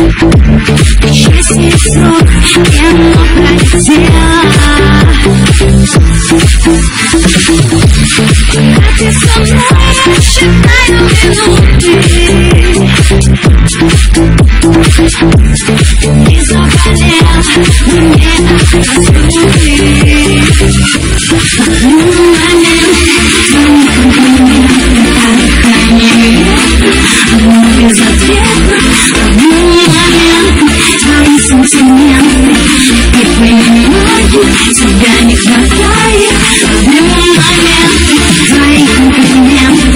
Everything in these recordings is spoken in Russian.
Если срок давно пролетел, пока ты со мной, я считаю минуты. Не заболел, мне простуды. Момент твоих комплиментов, безответно. Момент твои сантименты, и понимаю, тебя не хватает. Момент твои комплименты,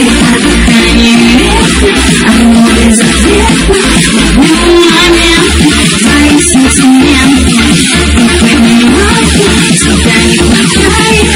оно безответно. Момент твои сантименты, и понимаю, тебя не хватает.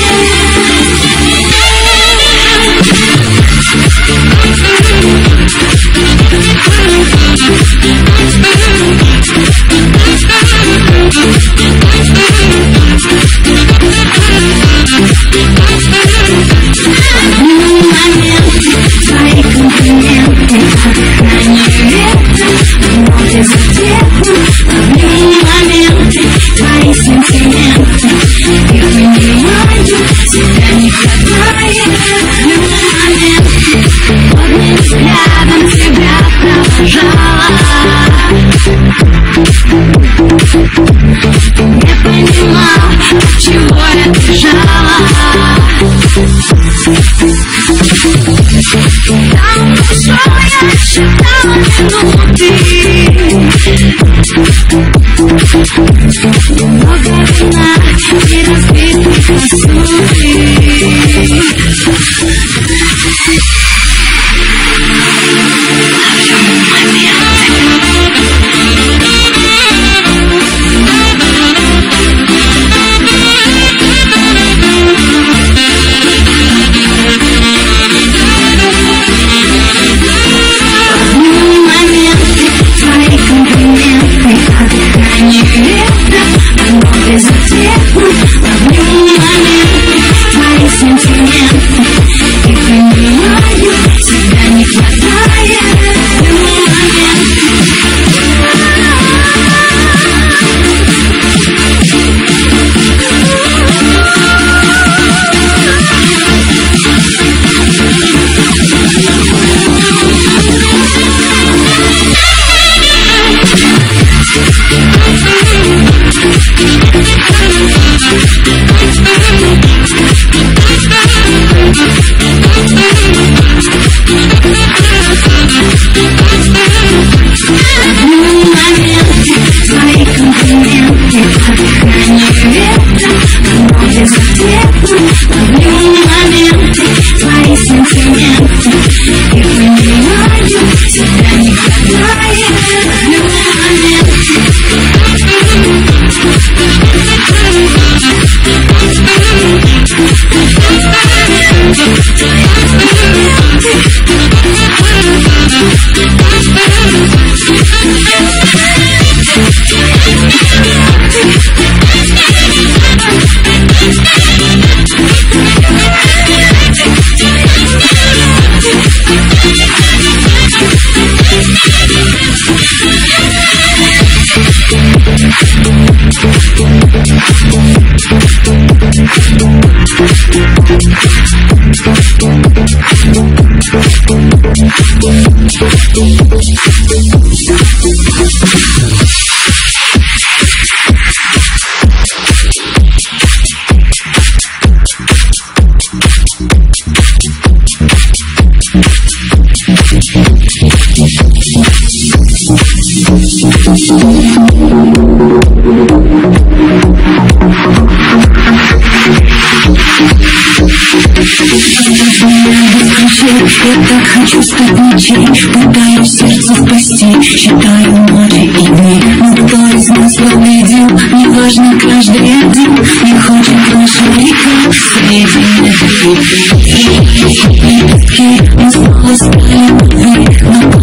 Твои комплименты, они ветры, но безответно. Моменты, твои сантименты, и понимаю, тебя не хватает. Моменты, одним взглядом тебя провожала. Не понимал, отчего я бежала. Там ушел, я считала минуты. Много вина и разбитых посуды. Безответно, моменты, твои сантименты, и понимаю, тебя не хватает. Твои комплименты, они ветры, но безответно. Моменты, твои сантименты, и понимаю, тебя не хватает. Я так хочу стать ничей, пытаюсь сердце спасти, считаю ночи и дни. Но кто из нас победил, неважно, каждый один не хочет нашего века среди них. Мы снова стали новые, но